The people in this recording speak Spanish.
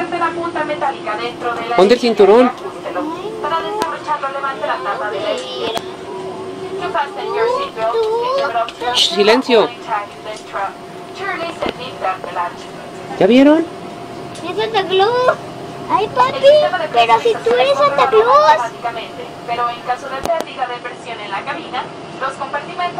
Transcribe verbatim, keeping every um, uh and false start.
inserte la punta metálica dentro de la Ponte el cinturón. Para desabrocharlo, levante la tapa de la herida. To fasten your seatbelt, Shh, silencio. Shirley se libra del ancho. ¿Ya vieron? ¡Es Santa Claus! ¡Ay, papi! Pero si tú eres Santa Claus. Pero en caso de pérdida de presión en la cabina, los compartimentos